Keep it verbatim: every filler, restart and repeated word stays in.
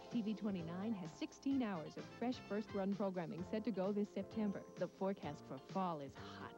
T V twenty-nine has sixteen hours of fresh first-run programming set to go this September. The forecast for fall is hot.